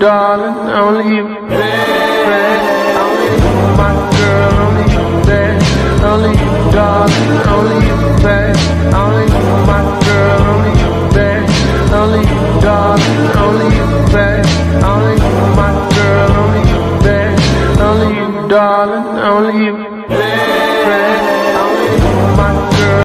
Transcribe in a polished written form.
darling, only you, baby. Only you, my girl, only you, baby. Only you, darling, only you, baby. Only you, my girl, only you, baby. Only you, darling, only you, baby. Only you, my girl, only you, baby. Only you, darling, only you, baby.